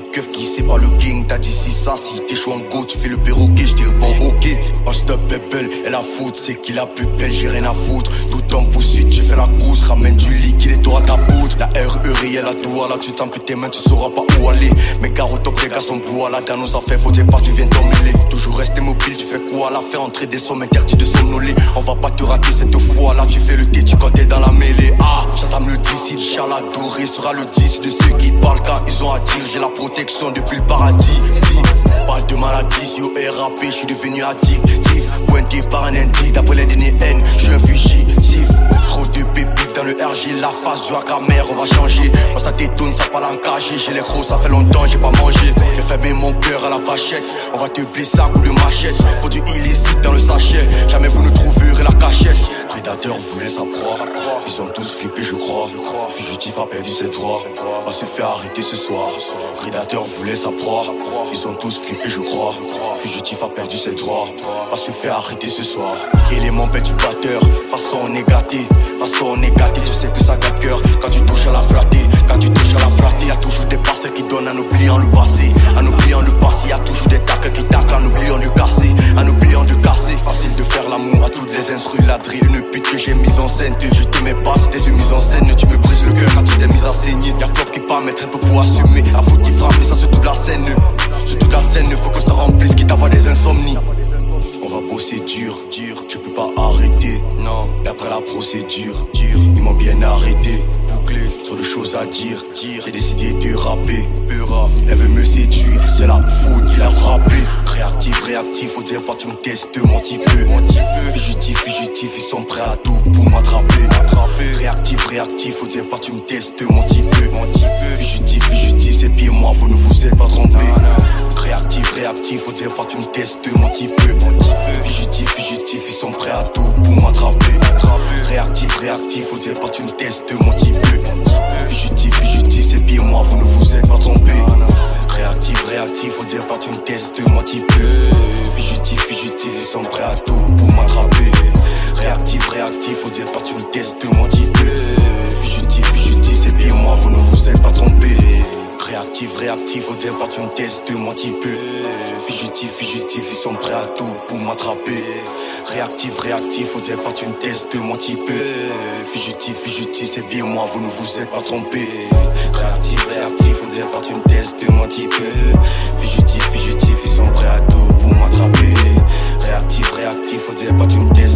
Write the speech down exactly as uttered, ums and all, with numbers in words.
keufs qui sait pas le gang. T'as dit si ça, si t'es chaud en go, tu fais le perroquet, je dirais bon ok. Mange top pebble, et la faute c'est qui la plus belle, j'ai rien à foutre. Tout en poursuite, j'ai fait la course, ramène du liquide et t'auras ta poudre. La R E réelle, la douala, tu t'emputes tes mains, tu sauras pas où aller. Mes gars au top, les gars sont beaux à la dans nos affaires, faut pas, tu viens t'en mêler. Toujours rester mobile, tu fais quoi à la faire entrer des sommes interdites de somnoler. On va pas te rater cette fois là, tu fais le têtu quand t'es dans la mêlée. Ah, Shazam le dix, Inch'Allah doré sera le dix de ceux qui parlent car ils ont à dire. J'ai la protection depuis le paradis. Parle de maladie, si au R A P, je suis devenu addictif. Pointé par un indice, d'après les D N, je suis un fugitif. Trop de pépites dans le R G, la face du Hakamer, on va changer. Moi ça détonne, ça parle en cagé. J'ai les gros, ça fait longtemps, j'ai pas mangé. J'ai fermé mon cœur à la vachette. On va te blesser à coup de machette. Produit illicite dans le sachet. Jamais vous ne trouverez la cachette. Prédateurs voulaient sa proie. Ils sont tous flippés, je crois. Fugitif a perdu ses droits. Va se faire arrêter ce soir. Prédateurs voulaient sa proie. Ils sont tous flippés, je crois. Fugitif a perdu ses droits. Va se faire arrêter ce soir. Élément bête du batteur. Façon on est gâté. Façon on est gâté. Tu sais que ça gâte cœur. Quand tu touches à la flatter. Quand tu touches à la flatter. Y'a toujours des parcelles qui donnent en oubliant le passé. En oubliant le passé. Y'a toujours des tacles qui taclent en oubliant de casser. En oubliant de casser. Facile de faire l'amour à toutes les instrus. La drill, une pute que j'ai mise en scène. Je te mets pas, c'est une mise en scène. Tu me brises le cœur quand tu t'es mise à saigner. Y'a flop qui pas mettre un peu pour assumer. La faute qui frappe et ça sur toute la scène. Sur toute la scène, faut que ça remplisse quitte à avoir des insomnies. On va bosser dur, dur, je peux pas arrêter. Non, et après la procédure, dur, ils m'ont bien arrêté. Bouclé, sur de choses à dire, dire, j'ai décidé de rapper. Pura, elle veut me séduire, c'est la faute, il a frappé. Réactif, réactif, faut dire pas tu me testes, mon petit peu. Fugitif, fugitif, ils sont prêts à tout pour m'attraper. Réactif, réactif, faut dire pas tu me testes, mon petit peu. Fugitif, fugitif, c'est pire, moi vous ne vous êtes pas trompé. Réactif, réactif, faut dire pas tu me testes, mon petit peu. Fugitif, fugitif, ils sont prêts à tout pour m'attraper. Réactif, réactif, faut dire pas tu me testes, mon petit peu. Fugitif, fugitif, c'est pire, moi vous ne vous êtes pas trompé. Réactif, réactif, faut dire pas tu me testes, mon petit peu. Fugitif, fugitif, ils sont prêts à tout pour m'attraper. Réactif, réactif, faut dire pas tu me testes, mon petit peu. Fugitif, fugitif, c'est pire, moi vous ne vous êtes pas trompé. Réactif, réactif, faut dire pas tu me testes, mon petit peu. Fugitif, fugitif, ils sont prêts à tout pour m'attraper. Réactif, réactif, faut dire pas tu me testes, mon petit peu. Fugitif, fugitif, c'est bien moi, vous ne vous êtes pas trompé. Réactif, réactif, faut dire pas tu me testes, mon petit peu. Fugitif, fugitif, ils sont prêts à tout pour m'attraper. Réactif, réactif, faut dire pas tu me testes.